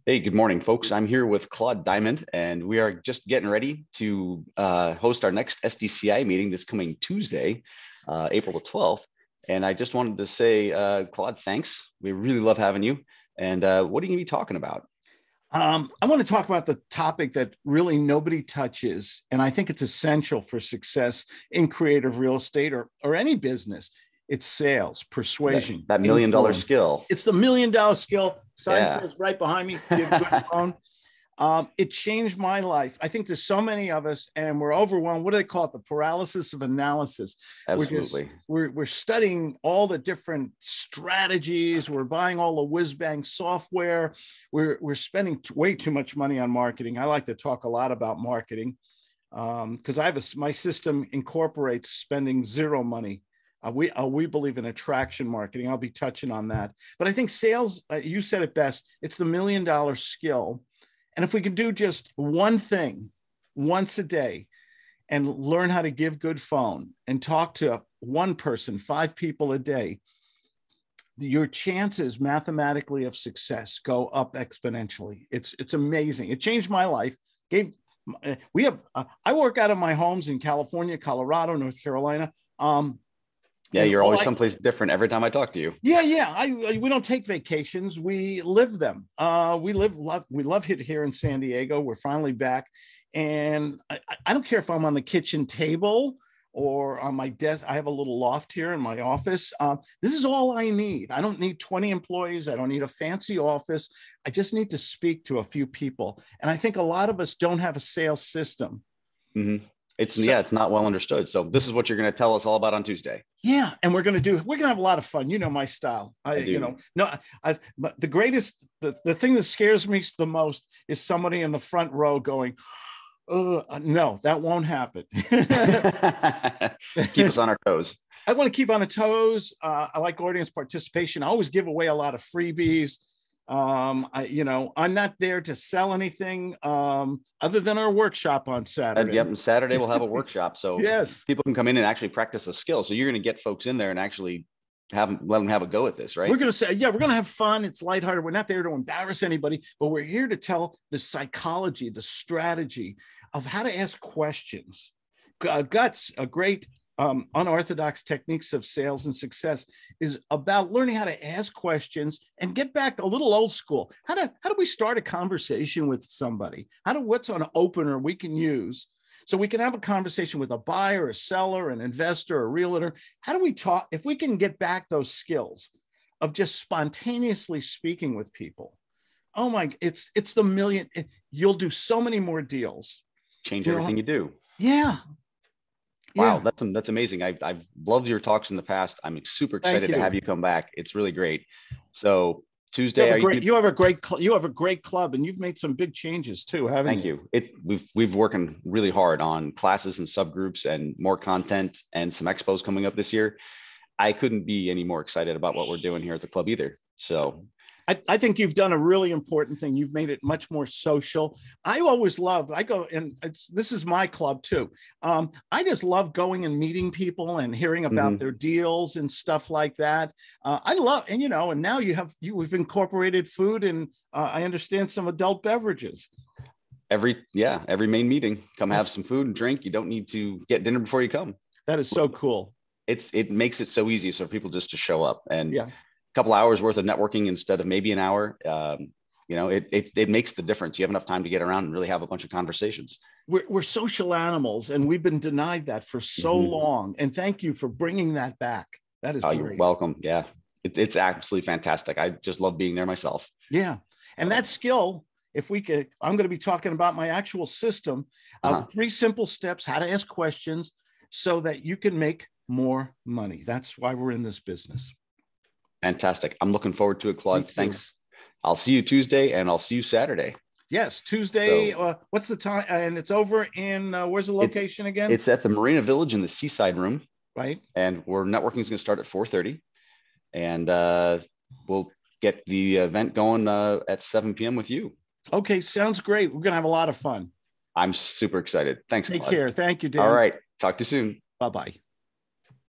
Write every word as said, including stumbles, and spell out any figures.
Hey, good morning, folks. I'm here with Claude Diamond, and we are just getting ready to uh, host our next S D C I meeting this coming Tuesday, uh, April the twelfth. And I just wanted to say, uh, Claude, thanks. We really love having you. And uh, what are you going to be talking about? Um, I want to talk about the topic that really nobody touches, and I think it's essential for success in creative real estate or, or any business. It's sales, That, persuasion, that million dollar influence. skill. It's the million dollar skill. Sign Yeah. says right behind me, give good phone. Um, it changed my life. I think there's so many of us and we're overwhelmed. What do they call it? The paralysis of analysis. We're just, Absolutely. we're, we're studying all the different strategies. We're buying all the whiz bang software. We're, we're spending way too much money on marketing. I like to talk a lot about marketing because um, I have a, my system incorporates spending zero money. Uh, we uh, we believe in attraction marketing. I'll be touching on that. But I think sales, uh, you said it best, it's the million dollar skill. And if we can do just one thing once a day and learn how to give good phone and talk to one person, five people a day, your chances mathematically of success go up exponentially. It's it's amazing. It changed my life. Gave we have uh, I work out of my homes in California, Colorado, North Carolina. Um, Yeah, and you're all always I, someplace different every time I talk to you. yeah, yeah. I, I we don't take vacations. We live them. Uh, we live love. We love it here in San Diego. We're finally back, and I, I don't care if I'm on the kitchen table or on my desk. I have a little loft here in my office. Um, this is all I need. I don't need twenty employees. I don't need a fancy office. I just need to speak to a few people. And I think a lot of us don't have a sales system. Mm-hmm. It's So, yeah, it's not well understood. So this is what you're going to tell us all about on Tuesday. yeah, and we're going to do. We're going to have a lot of fun. You know my style. I, I you do. know, no, I. But the greatest, the, the thing that scares me the most is somebody in the front row going, "Oh, no, that won't happen." Keep us on our toes. I want to keep on the toes. Uh, I like audience participation. I always give away a lot of freebies. Um, I, you know, I'm not there to sell anything um, other than our workshop on And Saturday. yep, and Saturday we'll have a workshop, so Yes. people can come in and actually practice a skill. So you're going to get folks in there and actually have them, let them have a go at this, We're right? going to say, yeah, we're going to have fun. It's lighthearted. We're not there to embarrass anybody, but we're here to tell the psychology, the strategy of how to ask questions. Uh, Guts, a great um, unorthodox techniques of sales and success, is about learning how to ask questions and get back a little old school. How do, how do we start a conversation with somebody? How do, what's an opener we can use so we can have a conversation with a buyer, a seller, an investor, a realtor? How do we talk? If we can get back those skills of just spontaneously speaking with people, oh my, it's it's the million. You'll do so many more deals. Change You know, everything you do. yeah, Wow, yeah. that's that's amazing. I've I've loved your talks in the past. I'm super Thank excited to have you. you come back. It's really great. So You Tuesday, have a are you great, going to you be? have a great, you have a great club, and you've made some big changes too, haven't Thank you? you. It we've we've working really hard on classes and subgroups and more content and some expos coming up this year. I couldn't be any more excited about what we're doing here at the club either. So I, I think you've done a really important thing. You've made it much more social. I always love, I go, and it's, this is my club too. Um, I just love going and meeting people and hearing about mhm. their deals and stuff like that. Uh, I love, and you know, and now you have, you, we've incorporated food and uh, I understand some adult beverages. every yeah every main meeting, come have That's, some food and drink. You don't need to get dinner before you come. that is so cool. It's it makes it so easy for people just to show up, and Yeah. a couple hours worth of networking instead of maybe an hour. Um, you know, it, it it makes the difference. You have enough time to get around and really have a bunch of conversations. We're, we're social animals and we've been denied that for so Mm-hmm. long. And thank you for bringing that back. That is Oh, you're great. welcome. Yeah, it, it's absolutely fantastic. I just love being there myself. Yeah. And So, that skill, if we could, I'm going to be talking about my actual system uh-huh. of three simple steps, how to ask questions so that you can make more money. That's why we're in this business. Fantastic. I'm looking forward to it, Me Claude. too. Thanks. I'll see you Tuesday and I'll see you Saturday. Yes. Tuesday. So Uh, what's the time? And it's over in, uh, where's the it's location again? it's at the Marina Village in the Seaside Room, Right. and we're networking is going to start at four thirty, and uh, we'll get the event going uh, at seven p m with you. Okay. Sounds great. We're going to have a lot of fun. I'm super excited. Thanks, Take Claude. care. Thank you, All Dan. right. Talk to you soon. Bye-bye.